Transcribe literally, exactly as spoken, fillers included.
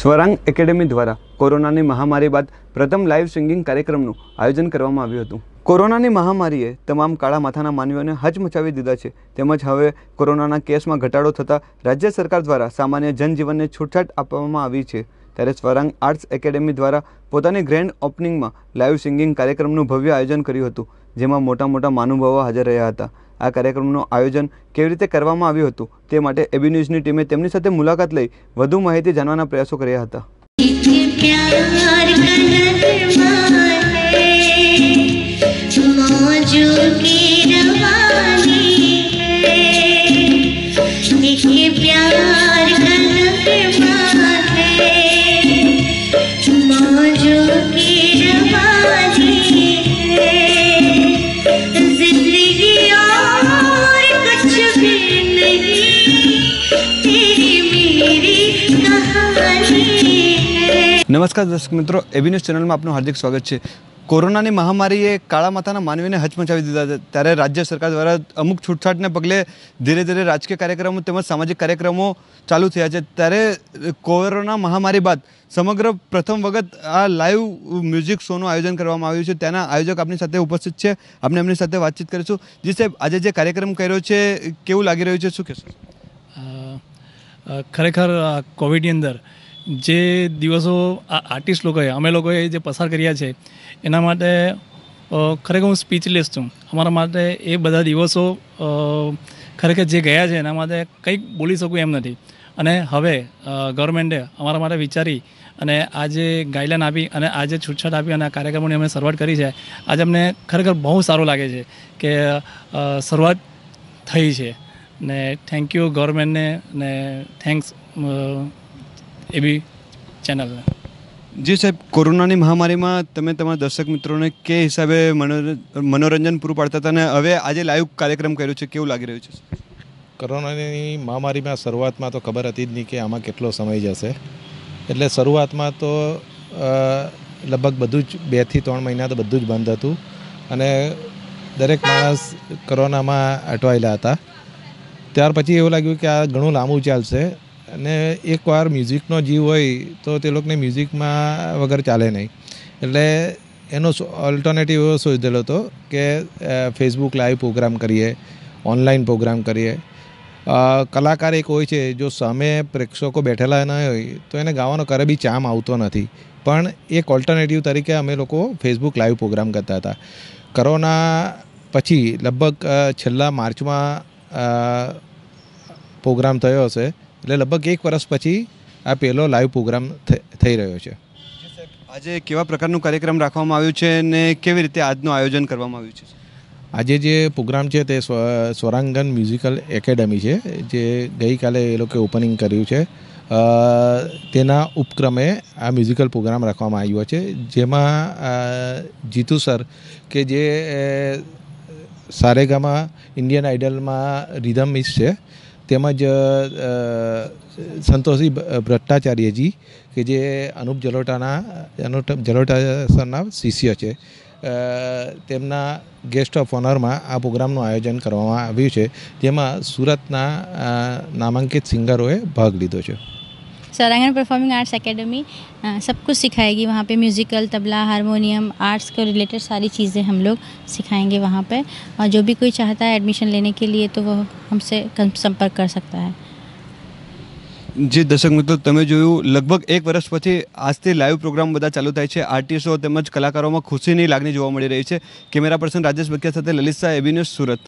સ્વરાંગ academy દ્વારા કોરોનાની મહામારી બાદ પ્રથમ લાઈવ સિંગિંગ કાર્યક્રમનું આયોજન કરવામાં આવ્યું હતું। કોરોનાની મહામારીએ તમામ કાળા માથાના માનવીઓને હચમચાવી દીધા છે। તેમજ હવે કોરોનાના કેસમાં ઘટાડો થતાં રાજ્ય સરકાર દ્વારા સામાન્ય જનજીવનને છૂટછાટ આપવામાં આવી છે। ત્યારે સ્વરાંગ આર્ટ્સ એકેડેમી દ્વારા પોતાની ગ્રેન્ડ ઓપનિંગમાં લાઈવ સિંગિંગ કાર્યક્રમનું ભવ્ય આયોજન કર્યું હતું, જેમાં મોટા મોટા મહાનુભાવો હાજર રહ્યા હતા। આ કાર્યક્રમનું આયોજન કેવી રીતે કરવામાં આવ્યું હતું તે માટે એબી ન્યૂઝની ટીમે તેમની સાથે મુલાકાત લઈ વધુ માહિતી જાણવાના પ્રયાસો કર્યા હતા। नमस्कार दर्शक मित्रों, एबी न्यूज़ चैनल में आपનું हार्दिक स्वागत है। कोरोना की महामारीए काळा माथाना मानवीने हचमचावी दीधा है। त्यारे राज्य सरकार द्वारा अमुक छूटछाटने पगले धीरे धीरे राजकीय कार्यक्रमों तेमज सामाजिक कार्यक्रमों चालू थया छे। त्यारे कोरोना महामारी बाद समग्र प्रथम वखत आ लाइव म्यूजिक शोનું आयोजन કરવામાં આવ્યું છે। તેના આયોજક આપણી સાથે ઉપસ્થિત છે। આપણે એમની સાથે વાતચીત કરીશું। જી સાહેબ, આજે જે કાર્યક્રમ કર્યો છે કેવું લાગી રહ્યું છે, શું કહેશો? ખરેખર કોવિડની અંદર જે દિવસો આ આર્ટિસ્ટ લોકોએ અમે લોકોએ જે પસાર કર્યા છે એના માટે ખરેખર હું સ્પીચલેસ છું। અમારા માટે એ બધા દિવસો ખરેખર જે ગયા છે એના માટે કંઈક બોલી શકું એમ નથી। અને હવે ગવર્મેન્ટે અમારા માટે વિચારી અને આજે ગાઈડલાઈન આપી અને આજે છૂટછાટ આપી અને આ કાર્યક્રમોની અમે શરૂઆત કરી છે। આજે અમને ખરેખર બહુ સારું લાગે છે કે શરૂઆત થઈ છે ને થેન્ક યુ ગવર્મેન્ટને ને થેન્ક્સ एबी चैनल। जी साहब, कोरोना की महामारी में तमे तमारा दर्शक मित्रों ने के हिसाबे मनोरंजन पूरु पाड़ता था ने हवे आज लाइव कार्यक्रम कर्यो छे, केवुं लागी रह्युं छे? कोरोना की महामारी में शुरुआत में तो खबर थी नहीं कि आमा केटलो समय जशे, एटले शुरुआत में तो लगभग बधुं ज बे थी त्रण महीना तो बधुं ज बंद हतुं अने दरेक माणस कोरोना में अटवायेला हता। त्यार पछी एवुं लाग्युं कि आ घणुं लांबू चालशे અને એકવાર મ્યુઝિકનો જીવ હોય તો તે લોકોને મ્યુઝિકમાં વગર ચાલે નહીં, એટલે એનો ઓલ્ટરનેટિવ એવો શોધેલો હતો કે ફેસબુક લાઈવ પ્રોગ્રામ કરીએ, ઓનલાઈન પ્રોગ્રામ કરીએ। કલાકાર એક હોય છે જો સામે પ્રેક્ષકો બેઠેલા ન હોય તો એને ગાવાનો કરે બી ચામ આવતો નથી, પણ એક ઓલ્ટરનેટિવ તરીકે અમે લોકો ફેસબુક લાઈવ પ્રોગ્રામ કરતા હતા। કોરોના પછી લગભગ છેલ્લા માર્ચમાં પ્રોગ્રામ થયો હશે, એટલે લગભગ એક વર્ષ પછી આ પહેલો લાઈવ પ્રોગ્રામ થઈ રહ્યો છે। આજે કેવા પ્રકારનું કાર્યક્રમ રાખવામાં આવ્યું છે અને કેવી રીતે આજનું આયોજન કરવામાં આવ્યું છે? આજે જે પ્રોગ્રામ છે તે સ્વરાંગન મ્યુઝિકલ એકેડમી છે, જે ગઈકાલે એ લોકોએ ઓપનિંગ કર્યું છે। તેના ઉપક્રમે આ મ્યુઝિકલ પ્રોગ્રામ રાખવામાં આવ્યો છે, જેમાં જીતુ સર કે જે સારેગામા ઇન્ડિયન આઇડલમાં રિધમ મિસ છે, તેમજ સંતોષી ભટ્ટાચાર્યજી કે જે અનુપ જલોટાના અનુપ જલોટા સરના શિષ્ય છે, તેમના ગેસ્ટ ઓફ ઓનરમાં આ પ્રોગ્રામનું આયોજન કરવામાં આવ્યું છે, જેમાં સુરતના નામાંકિત સિંગરોએ ભાગ લીધો છે। स्वरांगन परफॉर्मिंग आर्ट्स एकेडमी सब कुछ सिखाएगी। वहाँ पे म्यूज़िकल, तबला, हारमोनियम, आर्ट्स को रिलेटेड सारी चीज़ें हम लोग सिखाएंगे वहाँ पे, और जो भी कोई चाहता है एडमिशन लेने के लिए तो वो हमसे संपर्क कर सकता है। जी दर्शक मित्रों, तमे जोयुं लगभग एक वर्ष पछी आजथी लाइव प्रोग्राम बधा चालू थाय छे। आर्टिस्टो तेमज कलाकारों में खुशीनी लागणी जोवा मळी रही है। कैमरा पर्सन राजेश बकिया साथे ललित शाह, एबी न्यूज़, सूरत।